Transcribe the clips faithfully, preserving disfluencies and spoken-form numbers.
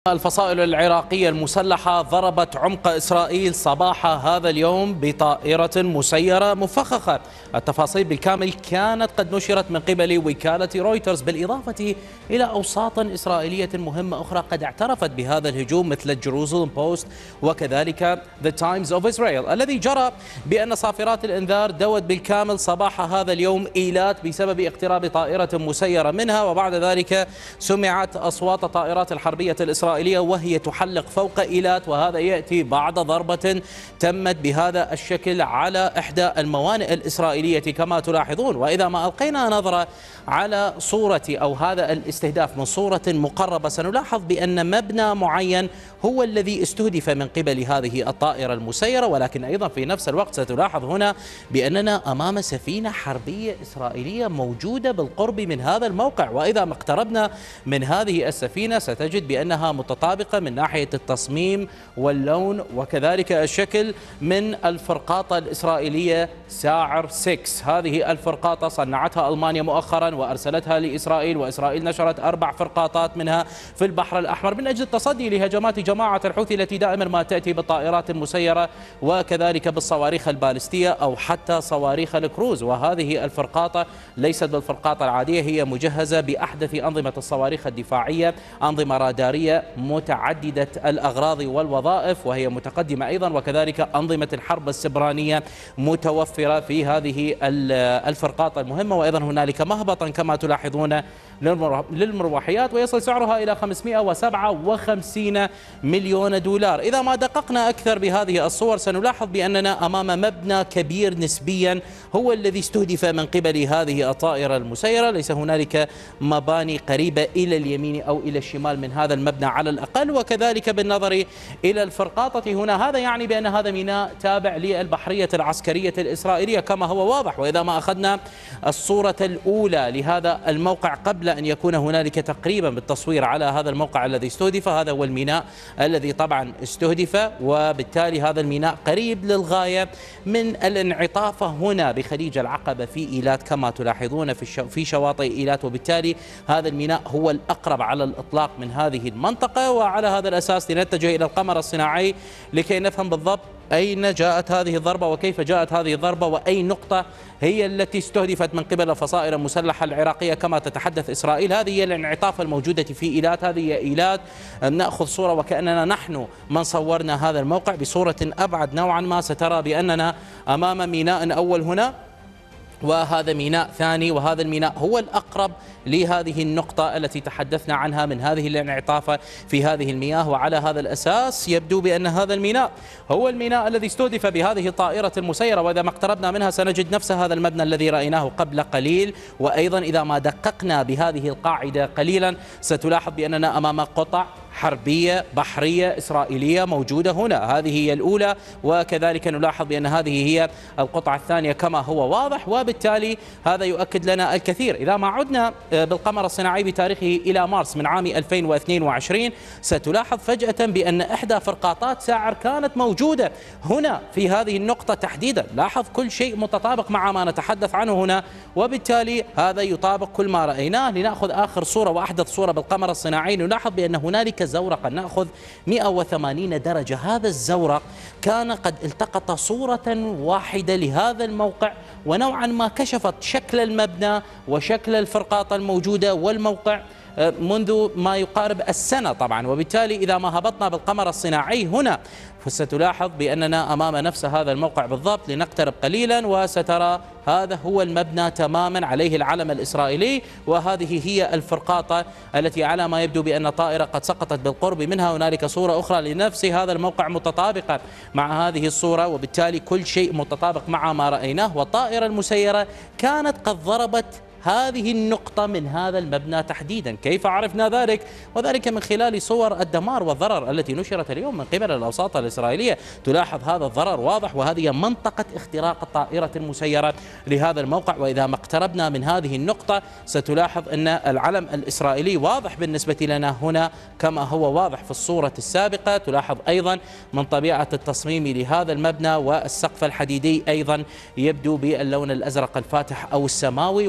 الفصائل العراقية المسلحة ضربت عمق إسرائيل صباح هذا اليوم بطائرة مسيرة مفخخة. التفاصيل بالكامل كانت قد نشرت من قبل وكالة رويترز، بالإضافة إلى أوساط إسرائيلية مهمة أخرى قد اعترفت بهذا الهجوم مثل جيروزالم بوست وكذلك The Times of Israel، الذي جرى بأن صافرات الإنذار دوت بالكامل صباح هذا اليوم إيلات بسبب اقتراب طائرة مسيرة منها، وبعد ذلك سمعت أصوات الطائرات الحربية الإسرائيلية وهي تحلق فوق إيلات، وهذا يأتي بعد ضربة تمت بهذا الشكل على إحدى الموانئ الإسرائيلية كما تلاحظون. وإذا ما ألقينا نظرة على صورة أو هذا الاستهداف من صورة مقربة سنلاحظ بأن مبنى معين هو الذي استهدف من قبل هذه الطائرة المسيرة، ولكن أيضا في نفس الوقت ستلاحظ هنا بأننا أمام سفينة حربية إسرائيلية موجودة بالقرب من هذا الموقع. وإذا ما اقتربنا من هذه السفينة ستجد بأنها متطابقة من ناحية التصميم واللون وكذلك الشكل من الفرقاطة الإسرائيلية ساعر ستة. هذه الفرقاطة صنعتها ألمانيا مؤخرا وأرسلتها لإسرائيل، وإسرائيل نشرت أربع فرقاطات منها في البحر الأحمر من أجل التصدي لهجمات جماعة الحوثي التي دائما ما تأتي بالطائرات المسيرة وكذلك بالصواريخ البالستية أو حتى صواريخ الكروز. وهذه الفرقاطة ليست بالفرقاطة العادية، هي مجهزة بأحدث أنظمة الصواريخ الدفاعية، أنظمة رادارية متعددة الأغراض والوظائف وهي متقدمة أيضا، وكذلك أنظمة الحرب السبرانية متوفرة في هذه الفرقاطة المهمة. وأيضا هنالك مهبطا كما تلاحظون للمروحيات ويصل سعرها إلى خمسمئة وسبعة وخمسين مليون دولار. إذا ما دققنا أكثر بهذه الصور سنلاحظ بأننا أمام مبنى كبير نسبيا هو الذي استهدف من قبل هذه الطائرة المسيرة. ليس هنالك مباني قريبة إلى اليمين أو إلى الشمال من هذا المبنى على الأقل، وكذلك بالنظر إلى الفرقاطة هنا هذا يعني بأن هذا ميناء تابع للبحرية العسكرية الإسرائيلية كما هو واضح. وإذا ما أخذنا الصورة الأولى لهذا الموقع قبل أن يكون هنالك تقريبا بالتصوير على هذا الموقع الذي استهدف، هذا هو الميناء الذي طبعا استهدف، وبالتالي هذا الميناء قريب للغاية من الانعطاف هنا بخليج العقبة في إيلات كما تلاحظون في شواطئ إيلات، وبالتالي هذا الميناء هو الأقرب على الإطلاق من هذه المنطقة. وعلى هذا الأساس لنتجه إلى القمر الصناعي لكي نفهم بالضبط أين جاءت هذه الضربة وكيف جاءت هذه الضربة وأي نقطة هي التي استهدفت من قبل الفصائل المسلحة العراقية كما تتحدث إسرائيل. هذه هي الانعطاف الموجودة في إيلات، هذه هي إيلات. نأخذ صورة وكأننا نحن من صورنا هذا الموقع بصورة أبعد نوعا ما، سترى بأننا أمام ميناء أول هنا وهذا ميناء ثاني، وهذا الميناء هو الأقرب لهذه النقطة التي تحدثنا عنها من هذه الانعطافة في هذه المياه. وعلى هذا الأساس يبدو بأن هذا الميناء هو الميناء الذي استهدف بهذه الطائرة المسيرة. وإذا ما اقتربنا منها سنجد نفس هذا المبنى الذي رأيناه قبل قليل. وأيضا إذا ما دققنا بهذه القاعدة قليلا ستلاحظ بأننا أمام قطع حربية بحرية إسرائيلية موجودة هنا، هذه هي الأولى، وكذلك نلاحظ بأن هذه هي القطعة الثانية كما هو واضح. وبالتالي هذا يؤكد لنا الكثير. إذا ما عدنا بالقمر الصناعي بتاريخه إلى مارس من عام ألفين واثنين وعشرين ستلاحظ فجأة بأن إحدى فرقاطات ساعر كانت موجودة هنا في هذه النقطة تحديدا. لاحظ كل شيء متطابق مع ما نتحدث عنه هنا، وبالتالي هذا يطابق كل ما رأيناه. لنأخذ آخر صورة وأحدث صورة بالقمر الصناعي نلاحظ بأن هنالك زورقا نأخذ مئة وثمانين درجة. هذا الزورق كان قد التقط صورة واحدة لهذا الموقع ونوعا ما كشفت شكل المبنى وشكل الفرقاطة الموجودة والموقع منذ ما يقارب السنة طبعا. وبالتالي إذا ما هبطنا بالقمر الصناعي هنا فستلاحظ بأننا أمام نفس هذا الموقع بالضبط. لنقترب قليلا وسترى هذا هو المبنى تماما عليه العلم الإسرائيلي، وهذه هي الفرقاطة التي على ما يبدو بأن طائرة قد سقطت بالقرب منها. هنالك صورة أخرى لنفس هذا الموقع متطابقة مع هذه الصورة، وبالتالي كل شيء متطابق مع ما رأيناه. والطائرة المسيرة كانت قد ضربت هذه النقطة من هذا المبنى تحديدا. كيف عرفنا ذلك؟ وذلك من خلال صور الدمار والضرر التي نشرت اليوم من قبل الأوساط الإسرائيلية. تلاحظ هذا الضرر واضح، وهذه منطقة اختراق الطائرة المسيرة لهذا الموقع. وإذا ما اقتربنا من هذه النقطة ستلاحظ أن العلم الإسرائيلي واضح بالنسبة لنا هنا كما هو واضح في الصورة السابقة. تلاحظ أيضا من طبيعة التصميم لهذا المبنى والسقف الحديدي أيضا يبدو باللون الأزرق الفاتح أو السماوي، وبالتالي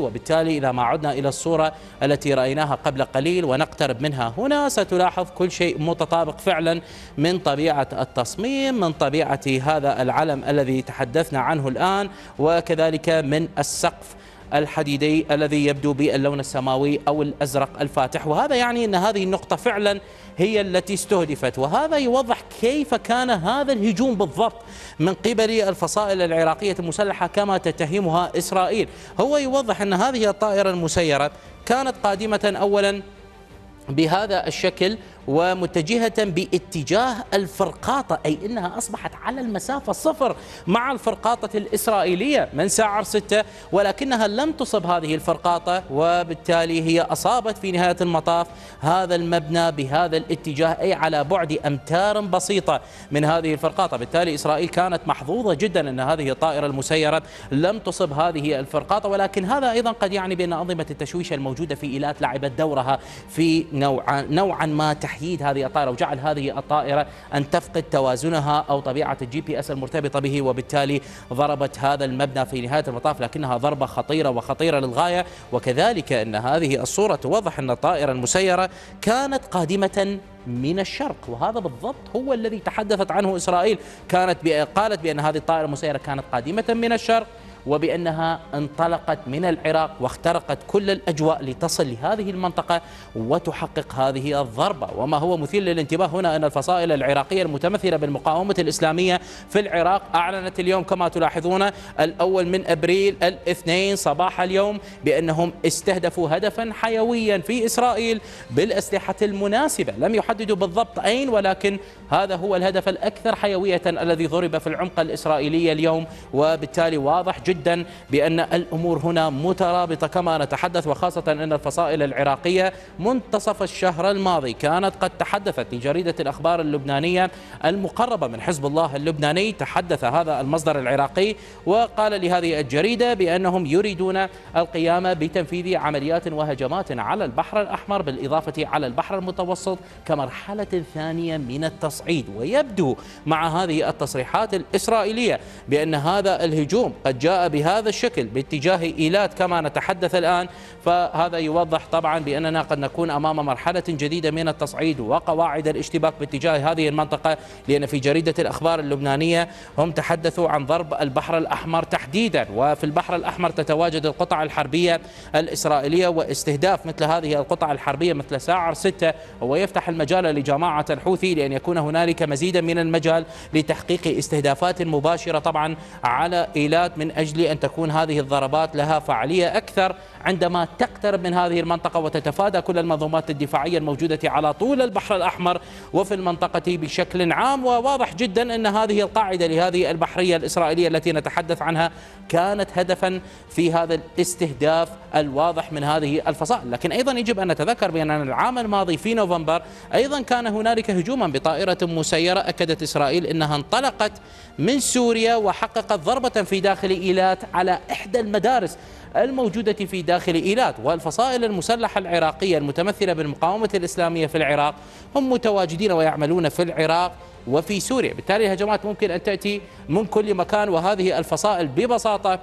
وبالتالي إذا ما عدنا إلى الصورة التي رأيناها قبل قليل ونقترب منها هنا، ستلاحظ كل شيء متطابق فعلا من طبيعة التصميم، من طبيعة هذا العلم الذي تحدثنا عنه الآن، وكذلك من السقف الحديدي الذي يبدو باللون السماوي أو الأزرق الفاتح. وهذا يعني أن هذه النقطة فعلا هي التي استهدفت، وهذا يوضح كيف كان هذا الهجوم بالضبط من قبل الفصائل العراقية المسلحة كما تتهمها إسرائيل. هو يوضح أن هذه الطائرة المسيرة كانت قادمة أولا بهذا الشكل ومتجهة باتجاه الفرقاطة، أي أنها أصبحت على المسافة صفر مع الفرقاطة الإسرائيلية من ساعر ستة، ولكنها لم تصب هذه الفرقاطة، وبالتالي هي أصابت في نهاية المطاف هذا المبنى بهذا الاتجاه، أي على بعد أمتار بسيطة من هذه الفرقاطة. بالتالي إسرائيل كانت محظوظة جدا أن هذه الطائرة المسيرة لم تصب هذه الفرقاطة، ولكن هذا أيضا قد يعني بأن أنظمة التشويش الموجودة في إيلات لعبت دورها في نوعا نوعا ما تحييد هذه الطائرة، وجعل هذه الطائرة أن تفقد توازنها أو طبيعة الجي بي اس المرتبطة به، وبالتالي ضربت هذا المبنى في نهاية المطاف، لكنها ضربة خطيرة وخطيرة للغاية. وكذلك أن هذه الصورة توضح أن الطائرة المسيرة كانت قادمة من الشرق، وهذا بالضبط هو الذي تحدثت عنه إسرائيل. كانت قالت بأن هذه الطائرة المسيرة كانت قادمة من الشرق، وبأنها انطلقت من العراق واخترقت كل الأجواء لتصل لهذه المنطقة وتحقق هذه الضربة. وما هو مثير للانتباه هنا أن الفصائل العراقية المتمثلة بالمقاومة الإسلامية في العراق أعلنت اليوم كما تلاحظون الأول من أبريل الاثنين صباح اليوم بأنهم استهدفوا هدفا حيويا في إسرائيل بالأسلحة المناسبة. لم يحددوا بالضبط أين، ولكن هذا هو الهدف الأكثر حيوية الذي ضرب في العمق الإسرائيلي اليوم. وبالتالي واضح جدا بأن الأمور هنا مترابطة كما نتحدث، وخاصة أن الفصائل العراقية منتصف الشهر الماضي كانت قد تحدثت لجريدة الأخبار اللبنانية المقربة من حزب الله اللبناني. تحدث هذا المصدر العراقي وقال لهذه الجريدة بأنهم يريدون القيام بتنفيذ عمليات وهجمات على البحر الأحمر بالإضافة على البحر المتوسط كمرحلة ثانية من التصعيد. ويبدو مع هذه التصريحات الإسرائيلية بأن هذا الهجوم قد جاء بهذا الشكل باتجاه إيلات كما نتحدث الآن، فهذا يوضح طبعا بأننا قد نكون أمام مرحلة جديدة من التصعيد وقواعد الاشتباك باتجاه هذه المنطقة، لأن في جريدة الأخبار اللبنانية هم تحدثوا عن ضرب البحر الأحمر تحديدا، وفي البحر الأحمر تتواجد القطع الحربية الإسرائيلية، واستهداف مثل هذه القطع الحربية مثل ساعر ستة هو يفتح المجال لجماعة الحوثي لأن يكون هنالك مزيدا من المجال لتحقيق استهدافات مباشرة طبعا على إيلات، من أجل أن تكون هذه الضربات لها فعالية أكثر عندما تقترب من هذه المنطقة وتتفادى كل المنظومات الدفاعية الموجودة على طول البحر الأحمر وفي المنطقة بشكل عام. وواضح جدا أن هذه القاعدة لهذه البحرية الإسرائيلية التي نتحدث عنها كانت هدفا في هذا الاستهداف الواضح من هذه الفصائل. لكن أيضا يجب أن نتذكر بأن العام الماضي في نوفمبر أيضا كان هنالك هجوما بطائرة مسيرة. أكدت إسرائيل أنها انطلقت من سوريا وحققت ضربة في داخل إيلات على إحدى المدارس الموجودة في داخل إيلات. والفصائل المسلحة العراقية المتمثلة بالمقاومة الإسلامية في العراق هم متواجدين ويعملون في العراق وفي سوريا، بالتالي الهجمات ممكن أن تأتي من كل مكان، وهذه الفصائل ببساطة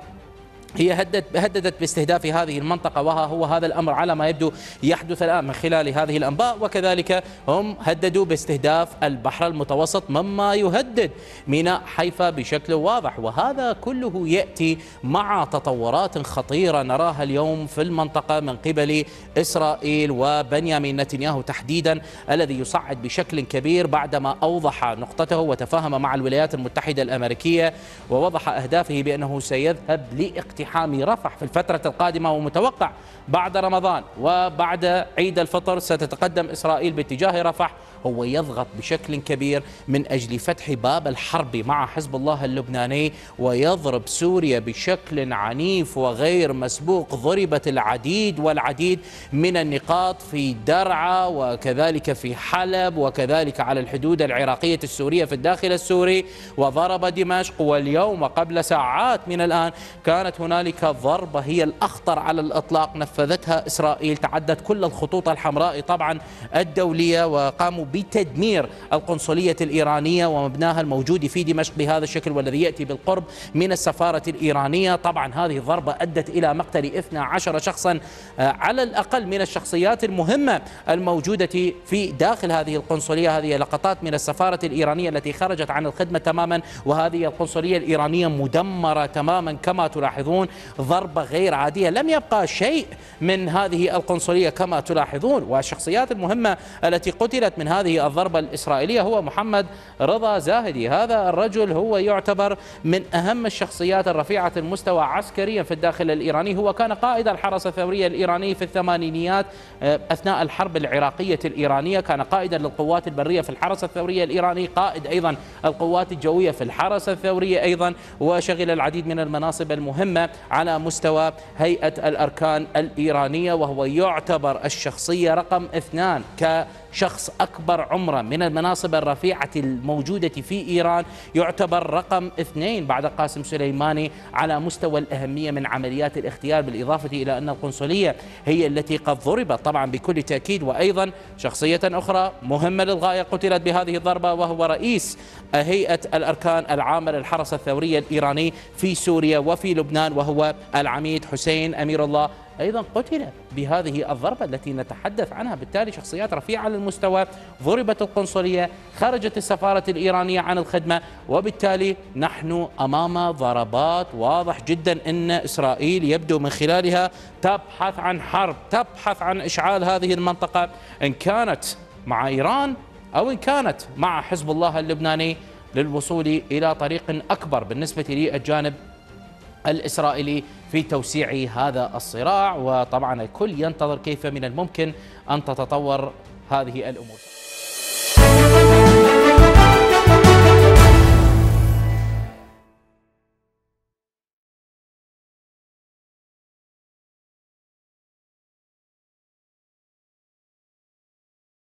هي هددت هددت باستهداف هذه المنطقة، وها هو هذا الأمر على ما يبدو يحدث الآن من خلال هذه الأنباء. وكذلك هم هددوا باستهداف البحر المتوسط مما يهدد ميناء حيفا بشكل واضح، وهذا كله يأتي مع تطورات خطيرة نراها اليوم في المنطقة من قبل إسرائيل وبنيامين نتنياهو تحديدا، الذي يصعد بشكل كبير بعدما أوضح نقطته وتفاهم مع الولايات المتحدة الأمريكية ووضح أهدافه بأنه سيذهب لاقتحام اقتحام رفح في الفترة القادمة، ومتوقع بعد رمضان وبعد عيد الفطر ستتقدم إسرائيل باتجاه رفح. هو يضغط بشكل كبير من أجل فتح باب الحرب مع حزب الله اللبناني ويضرب سوريا بشكل عنيف وغير مسبوق. ضربت العديد والعديد من النقاط في درعا وكذلك في حلب وكذلك على الحدود العراقية السورية في الداخل السوري، وضرب دمشق. واليوم قبل ساعات من الآن كانت هنالك ضربة هي الأخطر على الإطلاق نفذتها إسرائيل، تعدت كل الخطوط الحمراء طبعا الدولية، وقاموا بتدمير القنصلية الإيرانية ومبناها الموجود في دمشق بهذا الشكل والذي يأتي بالقرب من السفارة الإيرانية. طبعا هذه الضربة أدت إلى مقتل اثني عشر شخصا على الأقل من الشخصيات المهمة الموجودة في داخل هذه القنصلية. هذه لقطات من السفارة الإيرانية التي خرجت عن الخدمة تماما، وهذه القنصلية الإيرانية مدمرة تماما كما تلاحظون. ضربة غير عادية، لم يبقى شيء من هذه القنصلية كما تلاحظون. والشخصيات المهمة التي قتلت من هذه الضربة الإسرائيلية هو محمد رضا زاهدي. هذا الرجل هو يعتبر من أهم الشخصيات الرفيعة المستوى عسكريا في الداخل الإيراني. هو كان قائد الحرس الثوري الإيراني في الثمانينيات أثناء الحرب العراقية الإيرانية، كان قائدا للقوات البرية في الحرس الثوري الإيراني، قائد أيضا القوات الجوية في الحرس الثوري أيضا، وشغل العديد من المناصب المهمة على مستوى هيئة الأركان الإيرانية. وهو يعتبر الشخصية رقم اثنان كشخص أكبر عمرا من المناصب الرفيعة الموجودة في إيران، يعتبر رقم اثنين بعد قاسم سليماني على مستوى الأهمية من عمليات الاغتيال، بالإضافة إلى أن القنصلية هي التي قد ضربت طبعا بكل تأكيد. وأيضا شخصية أخرى مهمة للغاية قتلت بهذه الضربة، وهو رئيس هيئة الأركان العامة للحرس الثوري الإيراني في سوريا وفي لبنان، وهو العميد حسين أمير الله، أيضا قتل بهذه الضربة التي نتحدث عنها. بالتالي شخصيات رفيعة للمستوى، ضربت القنصلية، خرجت السفارة الإيرانية عن الخدمة، وبالتالي نحن أمام ضربات واضح جدا أن إسرائيل يبدو من خلالها تبحث عن حرب، تبحث عن إشعال هذه المنطقة، إن كانت مع إيران أو إن كانت مع حزب الله اللبناني، للوصول إلى طريق أكبر بالنسبة للجانب الإسرائيلي في توسيع هذا الصراع. وطبعا الكل ينتظر كيف من الممكن أن تتطور هذه الأمور.